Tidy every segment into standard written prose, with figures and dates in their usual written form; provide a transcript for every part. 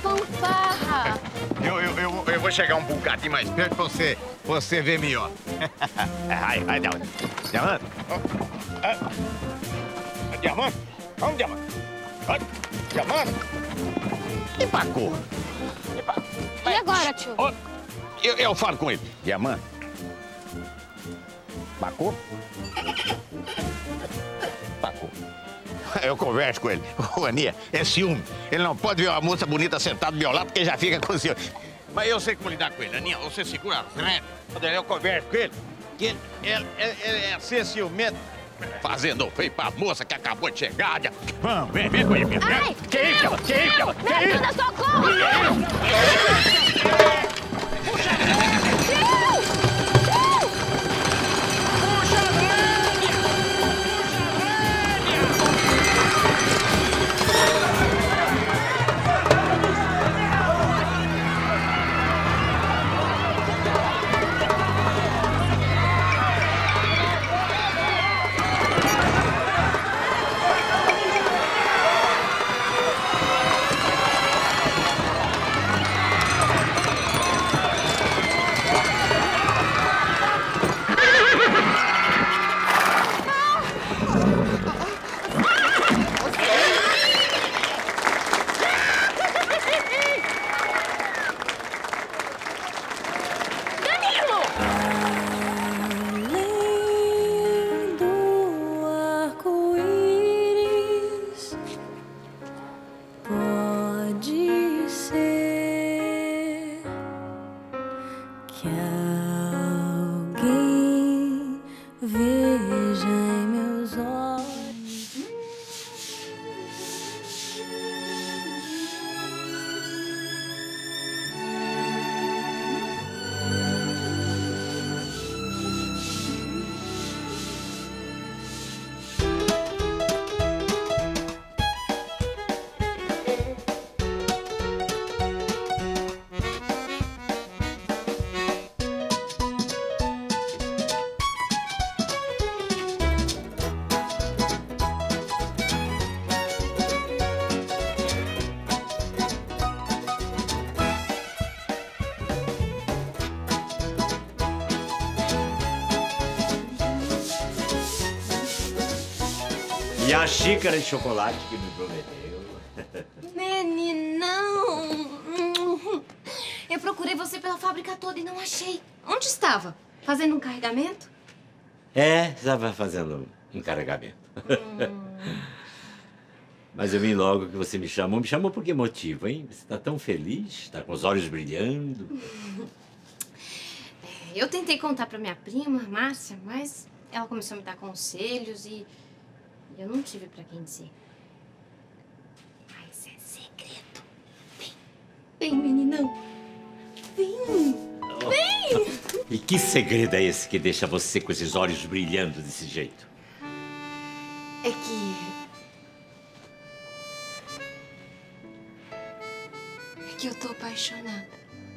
fanfarra. Eu vou chegar um bocadinho mais perto pra você ver melhor. Vai, Diamante. Diamante. Diamante. Vamos, Diamante. Vai. Diamante. E Paco? E agora, tio? Eu falo com ele. Diamante. Paco? Paco. Eu converso com ele. Ô, Aninha, é ciúme. Ele não pode ver uma moça bonita sentada do meu lado porque já fica com ciúme. Mas eu sei como lidar com ele. Aninha, você segura as rédeas. Eu converso com ele. Que ele é ser ciumento. Fazendo feio pra moça que acabou de chegar. Vamos, vem com ele. Ai! Que isso, ela? Que isso, ela? Me ajuda, socorro! E a xícara de chocolate que me prometeu. Meninão! Eu procurei você pela fábrica toda e não achei. Onde estava? Fazendo um carregamento? É, estava fazendo um carregamento. Mas eu vim logo que você me chamou. Me chamou por que motivo, hein? Você está tão feliz, está com os olhos brilhando. Eu tentei contar pra minha prima, Márcia, mas ela começou a me dar conselhos e eu não tive pra quem dizer. Mas é segredo. Vem, meninão. Vem. Vem. E que segredo é esse que deixa você com esses olhos brilhando desse jeito? É que eu tô apaixonada.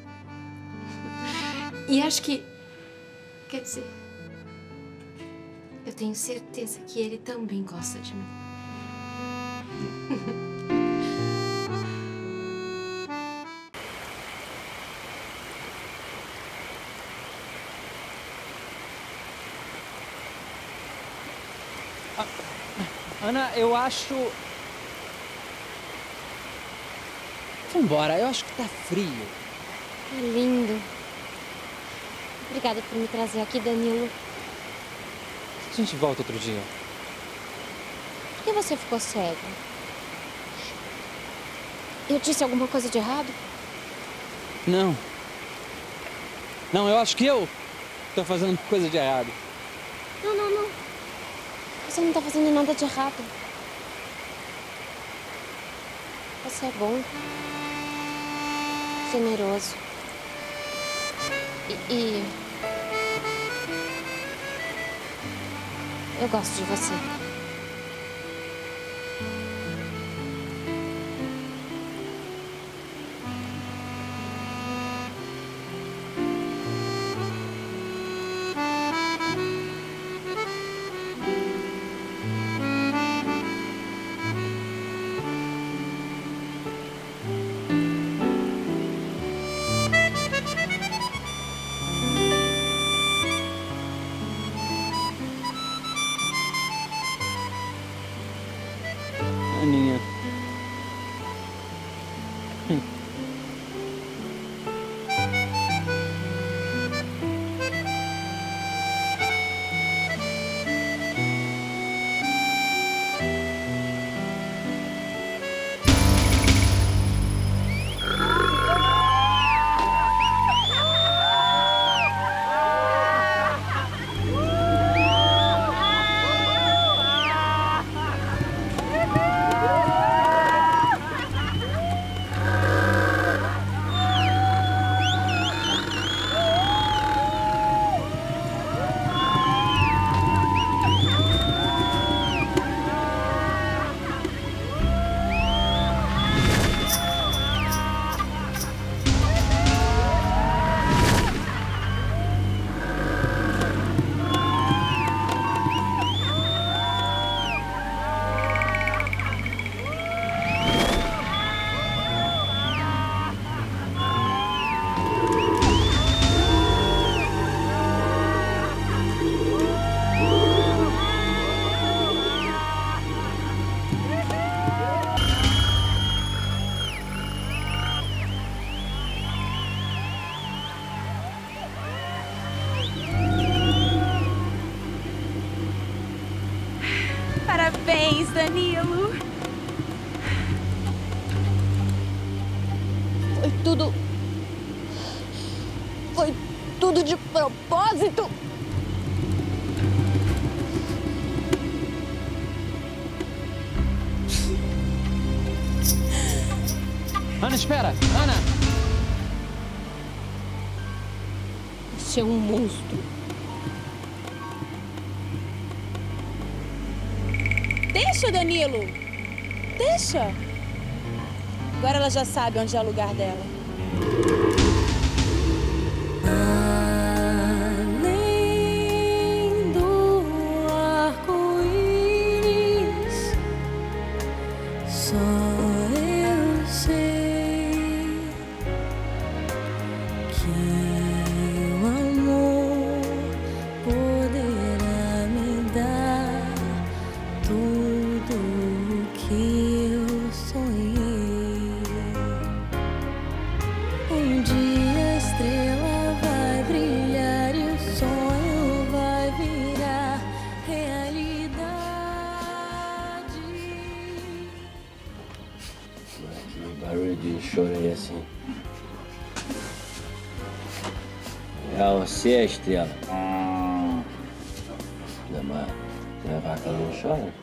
E acho que... Quer dizer... Eu tenho certeza que ele também gosta de mim. Ana, eu acho... Vambora, eu acho que tá frio. É lindo. Obrigada por me trazer aqui, Danilo. A gente volta outro dia. Por que você ficou cego? Eu disse alguma coisa de errado? Não. Não, eu acho que eu tô fazendo coisa de errado. Não, não, não. Você não tá fazendo nada de errado. Você é bom. Generoso. E eu gosto de você. Danilo. Foi tudo de propósito. Ana, espera! Ana! Você é um monstro. Deixa, Danilo! Deixa! Agora ela já sabe onde é o lugar dela. Além do arco-íris, só eu sei que o amor poderá me dar tudo o que eu sonhei. Um dia a estrela vai brilhar e o sonho vai virar realidade. Que barulho de choro aí assim. É você, a estrela. Não, mas a vaca não chora.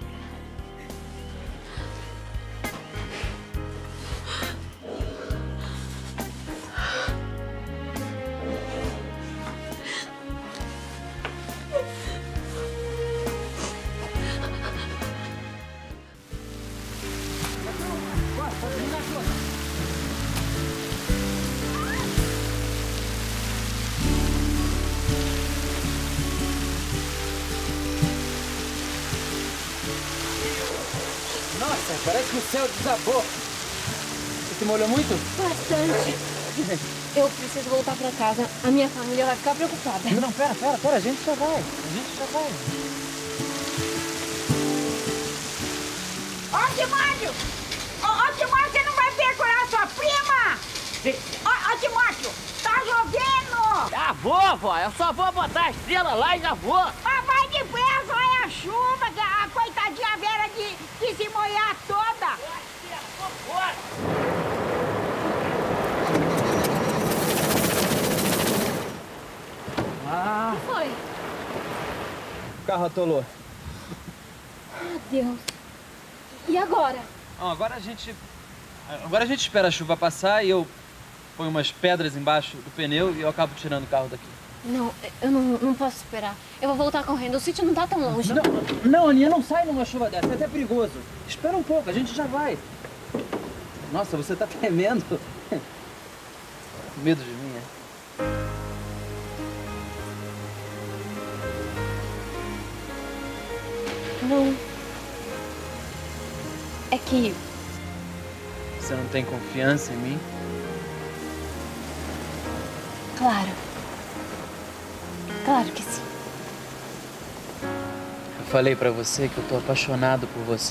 Nossa, parece que o céu desabou. Você se molhou muito? Bastante. Eu preciso voltar pra casa. A minha família vai ficar preocupada. Não, pera, a gente já vai. Ô, Timóteo! Ô, Timóteo, você não vai percurar sua prima? Ô, Timóteo, tá chovendo! Já vou, vó. Eu só vou botar a estrela lá e já vou. Mas vai depressa, olha a chuva, que a coitadinha Vera de se molhar toda. Ah, O que foi? o carro atolou. Meu Deus. E agora? Bom, agora a gente espera a chuva passar e eu ponho umas pedras embaixo do pneu e eu acabo tirando o carro daqui. Não, eu não posso esperar. Eu vou voltar correndo. O sítio não tá tão longe. Não, Aninha, não sai numa chuva dessa. É até perigoso. Espera um pouco, a gente já vai. Nossa, você tá tremendo. Com medo de mim, é? Não. É que Você não tem confiança em mim? Claro. Claro que sim. Eu falei pra você que eu tô apaixonado por você.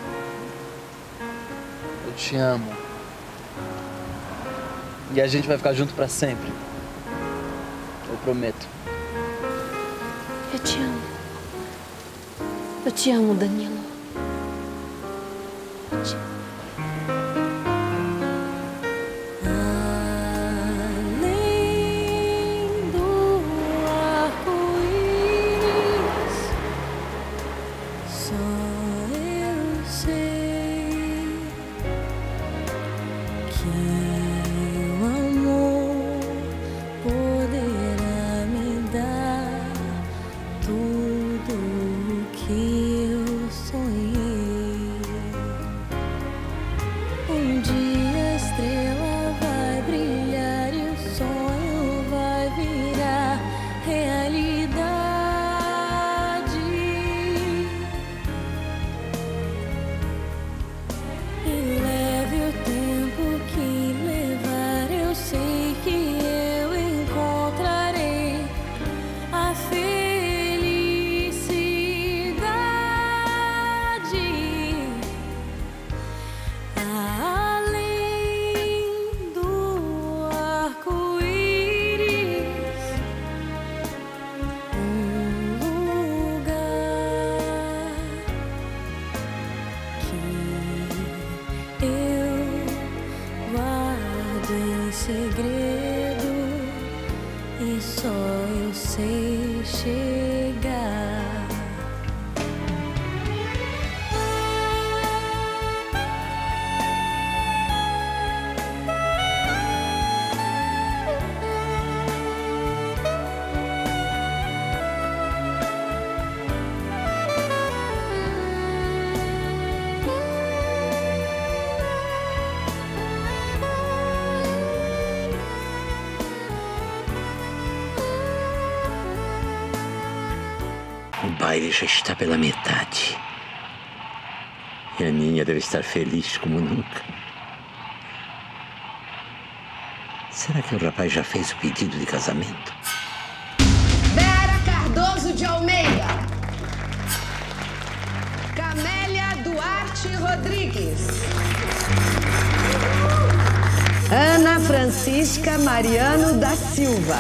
Eu te amo. E a gente vai ficar junto pra sempre. Eu prometo. Eu te amo. Eu te amo, Danilo. Eu te amo. Além do arco-íris, só eu sei que o amor poderá me dar tudo o que eu sonhei. Um dia a estrela vai brilhar e o sonho vai virar realidade. E leve o tempo que segredo e só eu sei chegar. O baile já está pela metade. E a Aninha deve estar feliz como nunca. Será que o rapaz já fez o pedido de casamento? Vera Cardoso de Almeida. Camélia Duarte Rodrigues. Ana Francisca Mariano da Silva.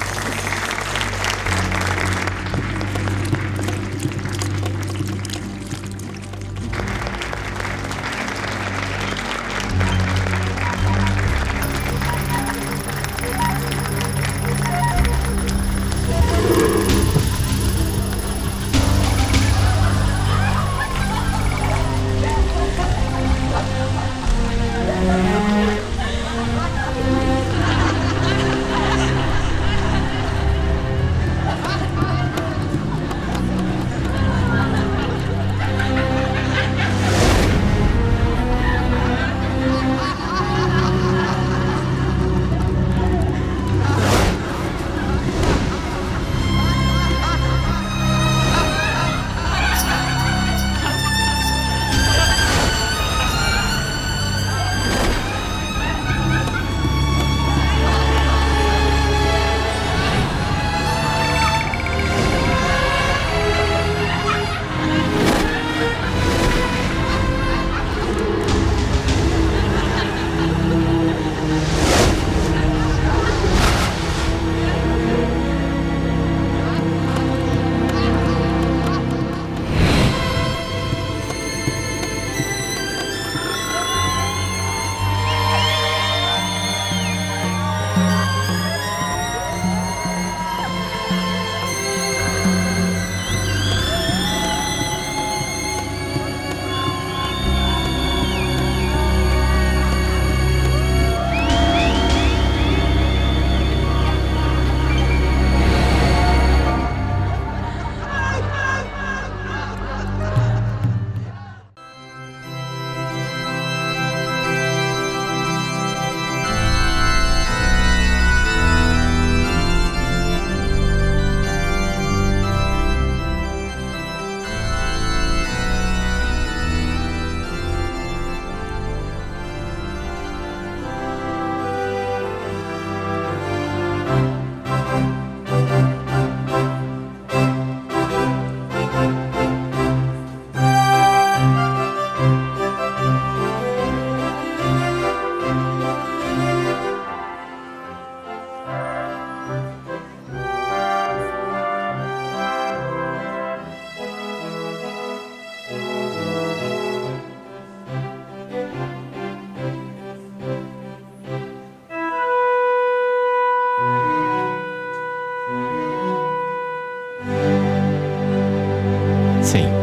Sim.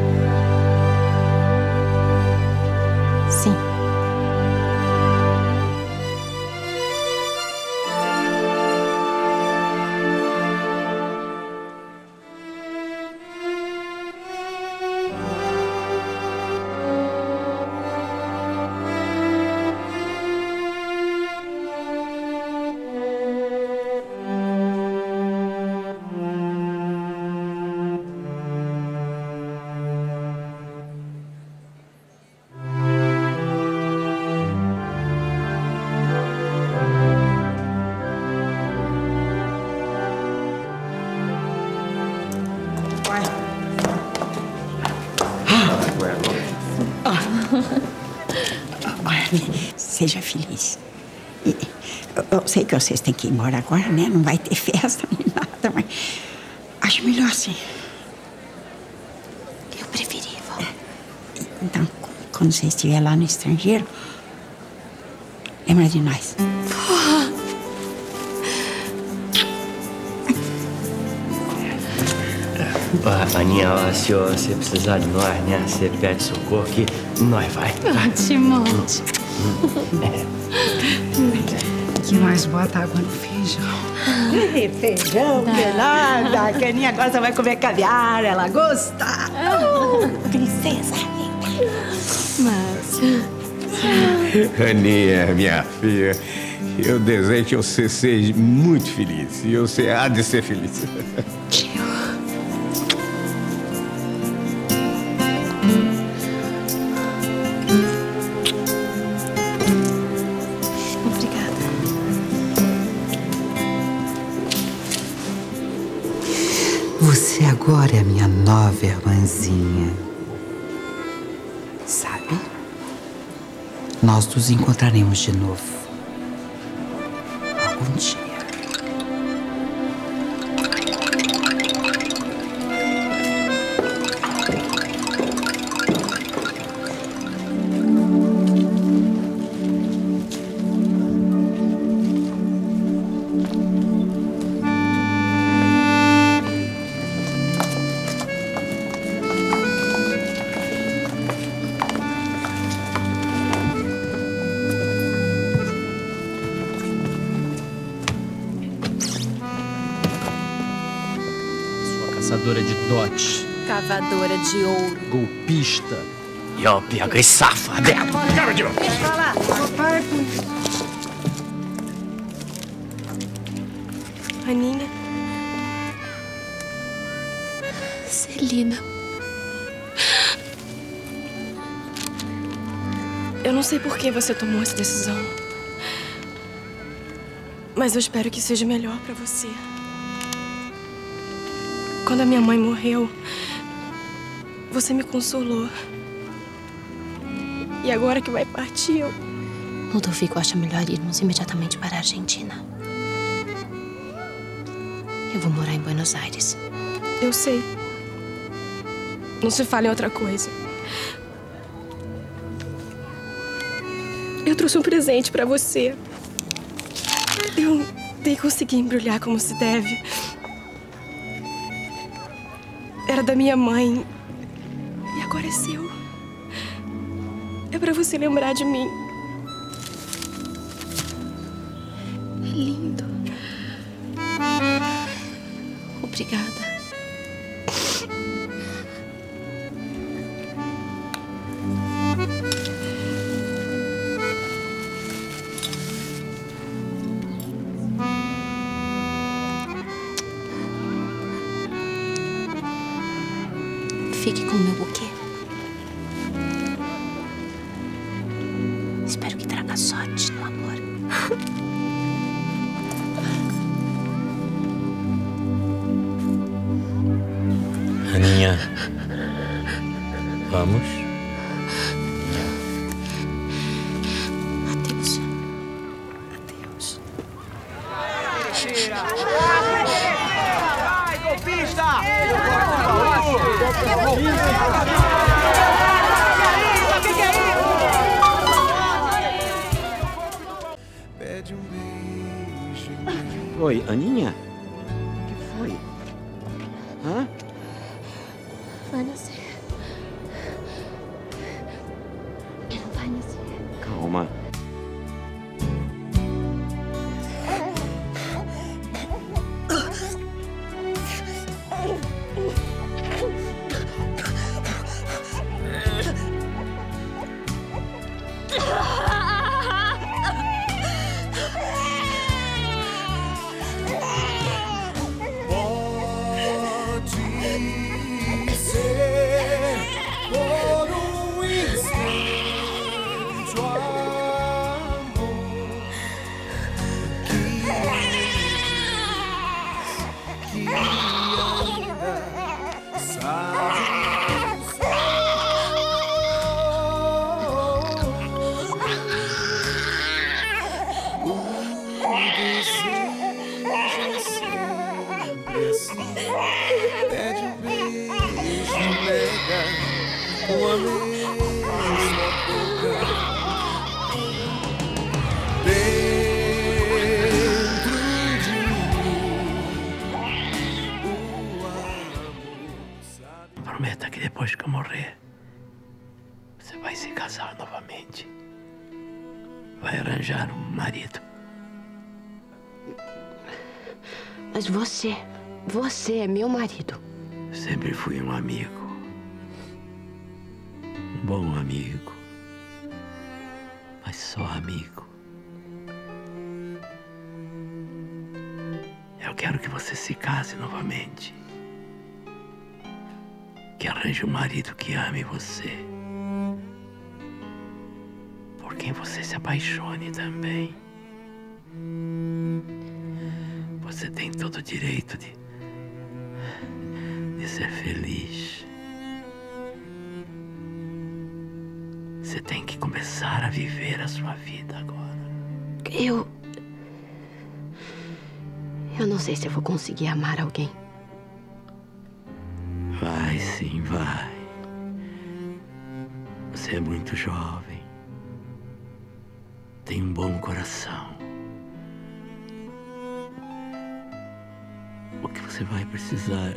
Sim. Seja feliz. Eu sei que vocês têm que ir embora agora, né? Não vai ter festa nem nada, mas acho melhor assim. Eu preferi, vó. Então, quando você estiver lá no estrangeiro, lembra de nós. Vó! Aninha, ó, se você precisar de nós, né? Você pede socorro que nós vai. Timóteo. Que nós bota água no feijão. Feijão, que nada. Que a Aninha agora só vai comer caviar, ela gosta. Princesa. Aninha, minha filha, eu desejo que você seja muito feliz. E você há de ser feliz. Obrigada. Você agora é a minha nova irmãzinha. Sabe? Nós nos encontraremos de novo. Algum dia. Caçadora de dotes. Cavadora de ouro. Golpista. E ó, pega esse safadelo. Aninha. Celina. Eu não sei por que você tomou essa decisão. Mas eu espero que seja melhor pra você. Quando a minha mãe morreu, você me consolou. E agora que vai partir, eu... Ludovico acha melhor irmos imediatamente para a Argentina. Eu vou morar em Buenos Aires. Eu sei. Não se fala em outra coisa. Eu trouxe um presente pra você. Eu nem consegui embrulhar como se deve. Era da minha mãe. E agora é seu. É pra você lembrar de mim. É lindo. Obrigada. Fique com o meu buquê. Espero que traga sorte no amor. Aninha, vamos? Adeus. Adeus. Vai, golpista! Oi, Aninha? O que foi? Hã? Vai nascer. Vai nascer. Calma. arranjar um marido. Mas você é meu marido. Sempre fui um amigo. Um bom amigo. Mas só amigo. Eu quero que você se case novamente. Que arranje um marido que ame você. Por quem você se apaixone também. Você tem todo o direito de ser feliz. Você tem que começar a viver a sua vida agora. Eu não sei se eu vou conseguir amar alguém. Vai sim, vai. Você é muito jovem. Tem um bom coração. O que você vai precisar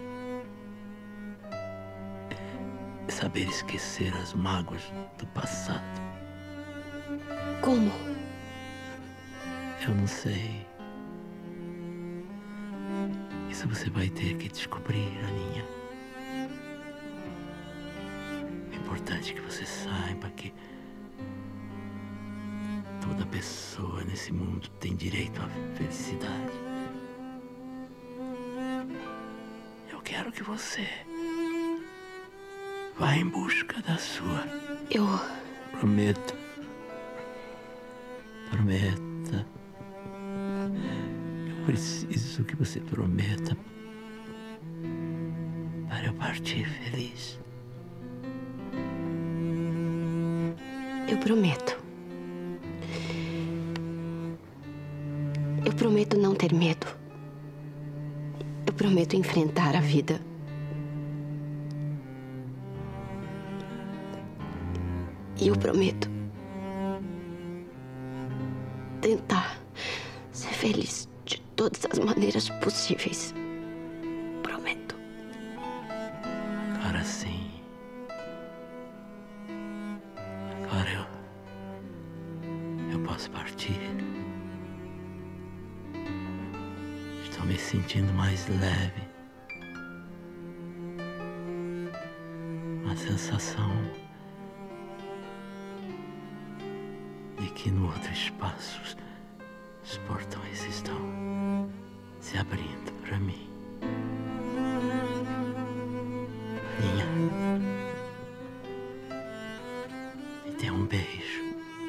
é saber esquecer as mágoas do passado. Como? Eu não sei. Isso você vai ter que descobrir, Aninha. É importante que você saiba que toda pessoa nesse mundo tem direito à felicidade. Eu quero que você vá em busca da sua. Prometa. Prometa. Eu preciso que você prometa para eu partir feliz. Eu prometo. Eu prometo não ter medo. Eu prometo enfrentar a vida. E eu prometo tentar ser feliz de todas as maneiras possíveis. Prometo. Agora sim. Agora eu posso partir. Estou me sentindo mais leve. Uma sensação de que no outro espaço os portões estão se abrindo para mim. Aninha, me dê um beijo.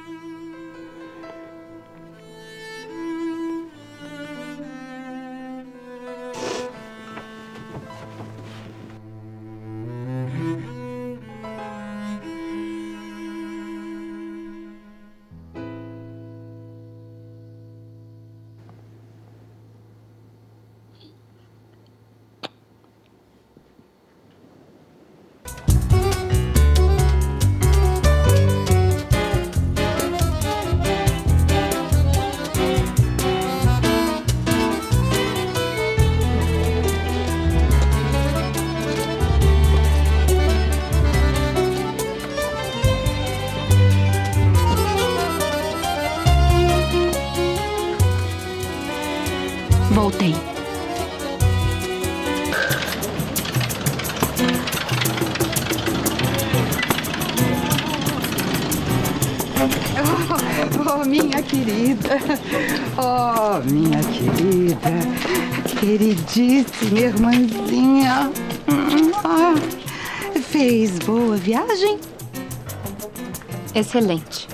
Voltei. Oh, minha querida. Oh, minha querida. Queridíssima irmãzinha. Fez boa viagem? Excelente.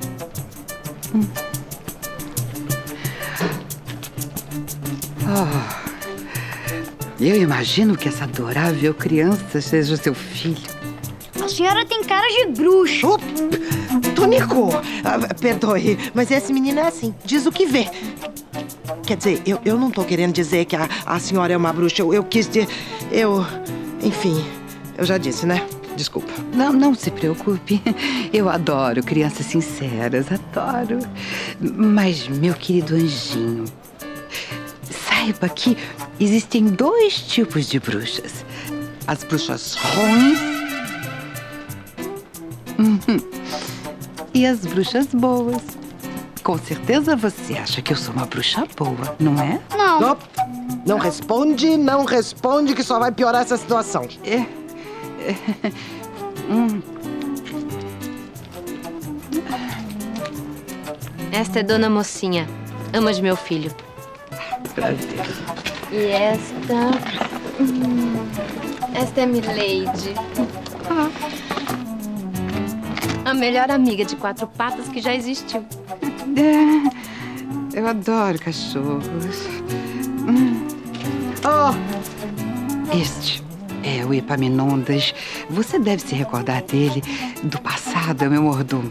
Eu imagino que essa adorável criança seja seu filho. A senhora tem cara de bruxo. Tonico, perdoe, mas esse menino é assim, diz o que vê. Quer dizer, eu não tô querendo dizer que a senhora é uma bruxa. Eu quis dizer... Enfim, eu já disse, né? Desculpa. Não se preocupe. Eu adoro crianças sinceras, adoro. Mas, meu querido anjinho, saiba que existem 2 tipos de bruxas. As bruxas ruins e as bruxas boas. com certeza você acha que eu sou uma bruxa boa, não é? Não. Não responde que só vai piorar essa situação. Esta é Dona Mocinha, ama de meu filho. Prazer. E esta... esta é Milady. A melhor amiga de 4 patas que já existiu. Eu adoro cachorros. Este é o Epaminondas. Você deve se recordar dele. Do passado, é o meu mordomo.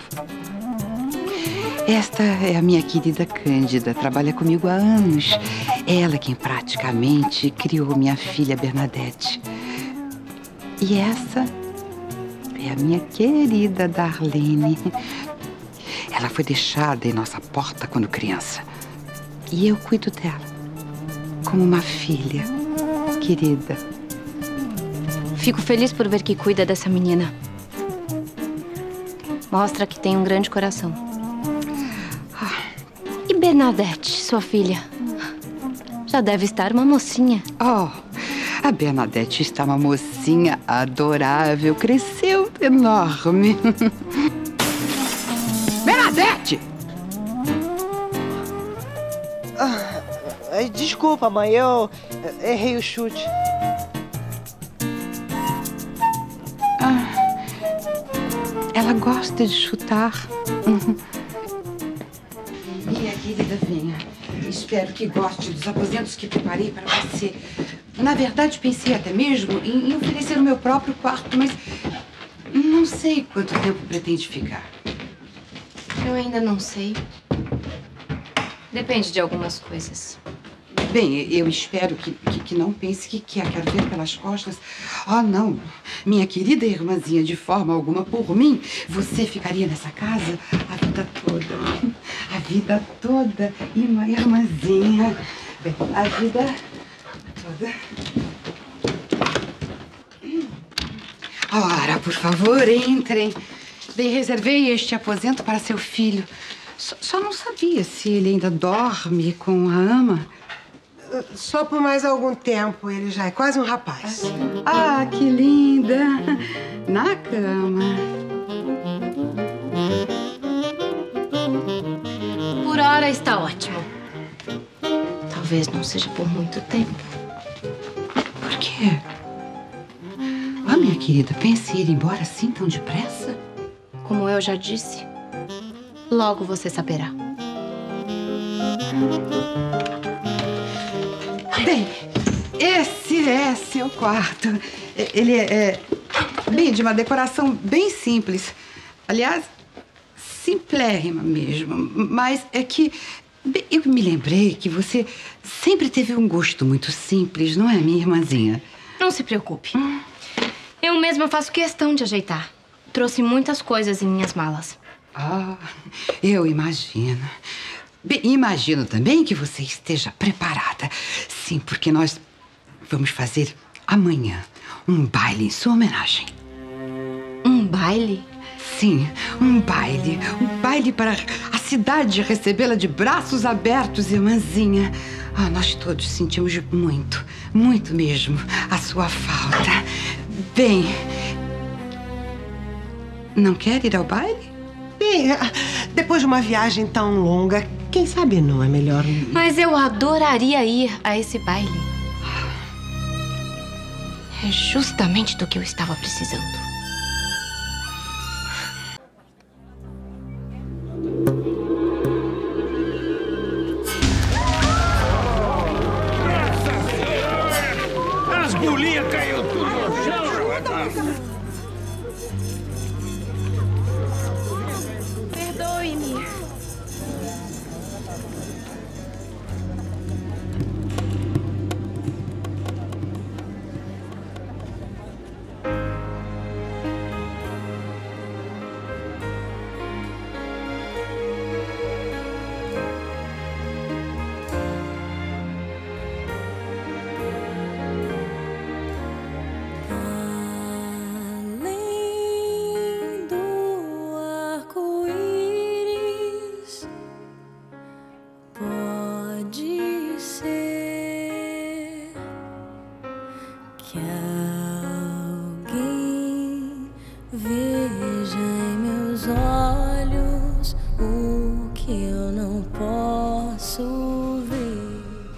Esta é a minha querida Cândida. Trabalha comigo há anos. Ela quem praticamente criou minha filha Bernadette. E essa é a minha querida Darlene. Ela foi deixada em nossa porta quando criança. E eu cuido dela como uma filha querida. Fico feliz por ver que cuida dessa menina. Mostra que tem um grande coração. E Bernadette, sua filha? Já deve estar uma mocinha. A Bernadette está uma mocinha adorável. Cresceu enorme. Bernadette! Desculpa, mãe, eu errei o chute. Ela gosta de chutar. Minha querida, venha. Espero que goste dos aposentos que preparei para você. Na verdade, pensei até mesmo em oferecer o meu próprio quarto, mas não sei quanto tempo pretende ficar. Eu ainda não sei. Depende de algumas coisas. Bem, eu espero que não pense que quer ver pelas costas. Não. Minha querida irmãzinha, de forma alguma, por mim, você ficaria nessa casa a vida toda. A vida toda. E uma irmãzinha. Bem, a vida toda. Ora, por favor, entrem. Bem, reservei este aposento para seu filho. Só não sabia se ele ainda dorme com a ama. Só por mais algum tempo, ele já é quase um rapaz. Que linda! Na cama. Por hora está ótimo. Talvez não seja por muito tempo. Por quê? Minha querida, pense em ir embora assim tão depressa? Como eu já disse, logo você saberá. Bem, esse é seu quarto. Ele é bem de uma decoração bem simples. Aliás, simplérrima mesmo. Mas é que eu me lembrei que você sempre teve um gosto muito simples, não é, minha irmãzinha? Não se preocupe. Eu mesma faço questão de ajeitar. Trouxe muitas coisas em minhas malas. Eu imagino. Bem, imagino também que você esteja preparada. Sim, porque nós vamos fazer amanhã um baile em sua homenagem. Um baile? Sim, um baile. Um baile para a cidade recebê-la de braços abertos, irmãzinha. Nós todos sentimos muito, muito mesmo a sua falta. Bem, não quer ir ao baile? Bem, depois de uma viagem tão longa, quem sabe não é melhor... Mas eu adoraria ir a esse baile. É justamente do que eu estava precisando. As bolinhas caiu tudo no chão. Perdoe-me. dissolver.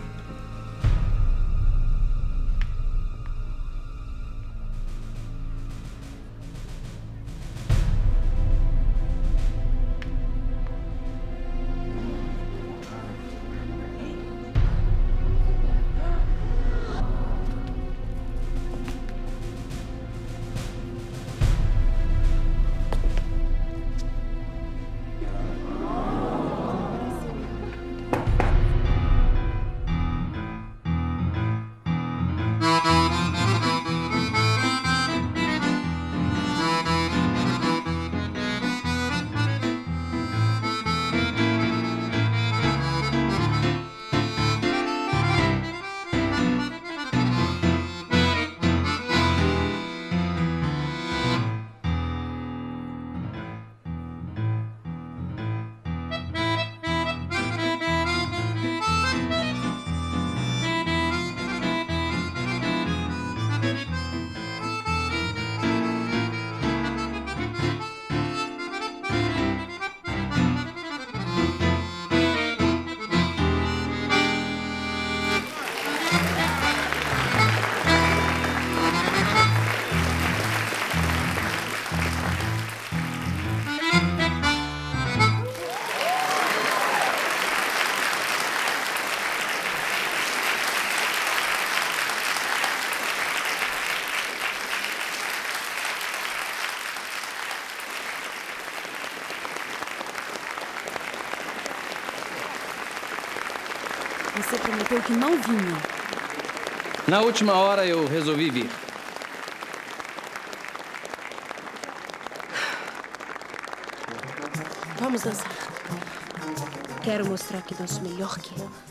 Você prometeu que não vinha. Na última hora eu resolvi vir. Vamos dançar. Quero mostrar que danço melhor que ela.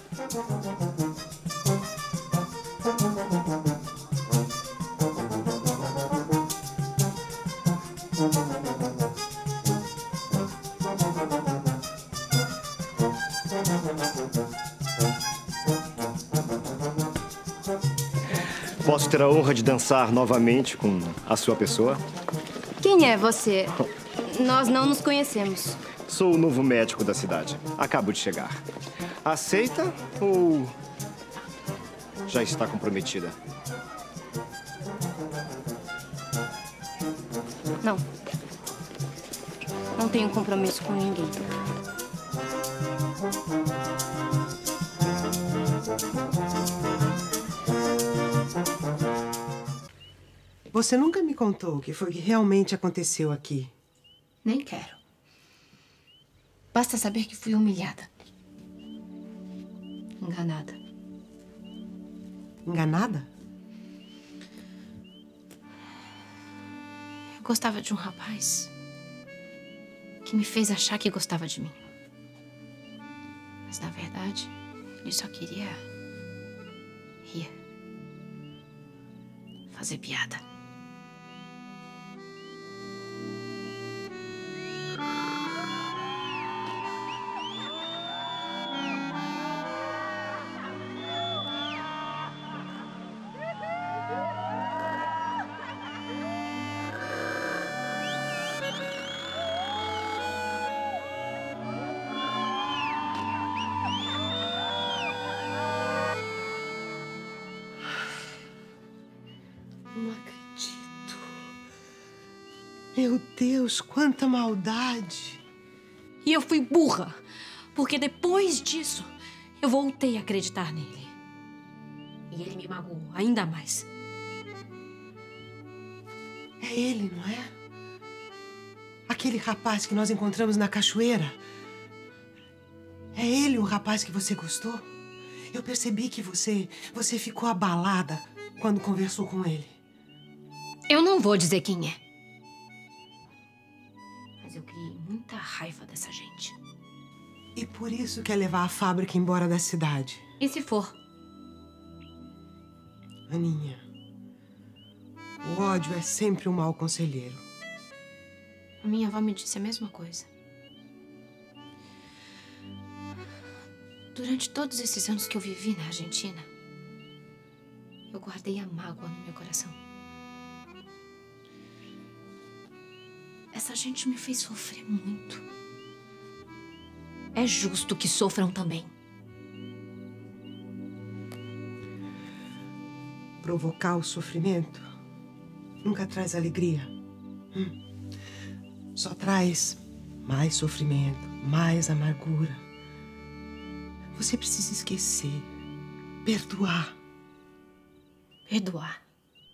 Posso ter a honra de dançar novamente com a sua pessoa? Quem é você? Nós não nos conhecemos. Sou o novo médico da cidade. Acabo de chegar. Aceita ou já está comprometida? Não. Não tenho compromisso com ninguém. Você nunca me contou o que foi que realmente aconteceu aqui. Nem quero. Basta saber que fui humilhada. Enganada. Enganada? Eu gostava de um rapaz que me fez achar que gostava de mim. Mas, na verdade, ele só queria rir. Fazer piada. Não acredito. Meu Deus, quanta maldade. E eu fui burra, porque depois disso, eu voltei a acreditar nele. E ele me magoou ainda mais. É ele, não é? Aquele rapaz que nós encontramos na cachoeira. É ele o rapaz que você gostou? Eu percebi que você ficou abalada quando conversou com ele. Eu não vou dizer quem é. Mas eu criei muita raiva dessa gente. E por isso quer levar a fábrica embora da cidade? E se for? Aninha, o ódio é sempre um mau conselheiro. A minha avó me disse a mesma coisa. Durante todos esses anos que eu vivi na Argentina, eu guardei a mágoa no meu coração. Essa gente me fez sofrer muito. É justo que sofram também. provocar o sofrimento nunca traz alegria. Só traz mais sofrimento, mais amargura. Você precisa esquecer, perdoar. Perdoar?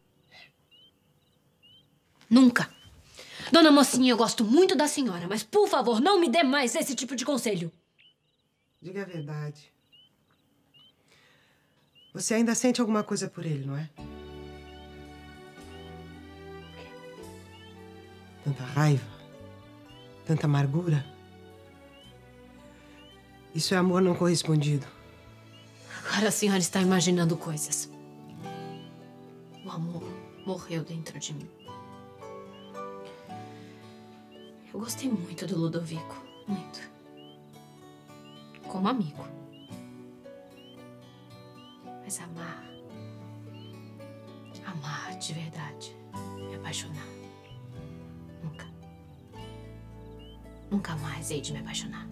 Nunca. Dona Mocinha, eu gosto muito da senhora, mas, por favor, não me dê mais esse tipo de conselho. Diga a verdade. Você ainda sente alguma coisa por ele, não é? Tanta raiva, tanta amargura. Isso é amor não correspondido. Agora a senhora está imaginando coisas. O amor morreu dentro de mim. Eu gostei muito do Ludovico, muito. Como amigo. Mas amar de verdade, me apaixonar. Nunca. Nunca mais hei de me apaixonar.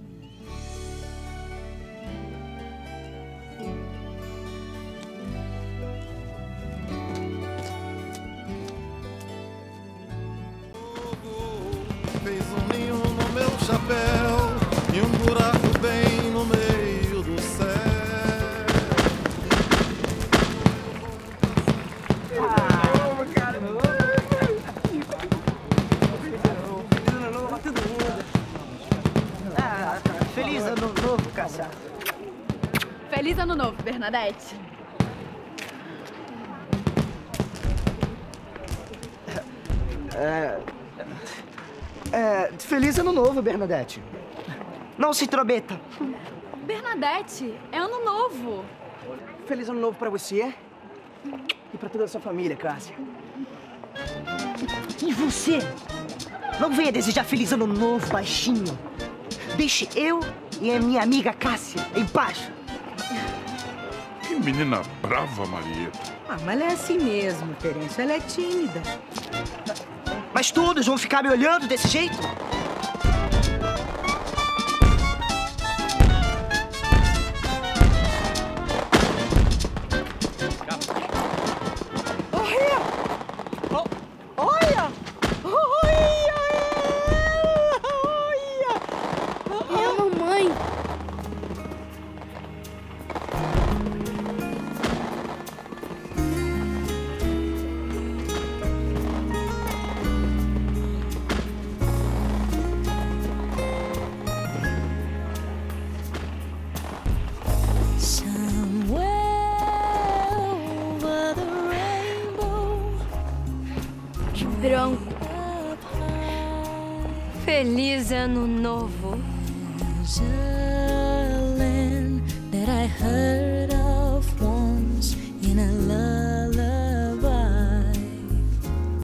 Fez um ninho no meu chapéu e um buraco bem no meio do céu. Feliz ano novo, Cássia. Feliz ano novo, Bernadette. Feliz ano novo, Bernadette. Não se intrometa. Bernadette, é ano novo. Feliz ano novo pra você e pra toda a sua família, Cássia. E você? Não venha desejar feliz ano novo, baixinho. Deixe eu e a minha amiga Cássia em paz. Que menina brava, Marieta. Ah, mas ela é assim mesmo, Terência. Ela é tímida. Mas todos vão ficar me olhando desse jeito? Branco. Feliz ano novo. That I heard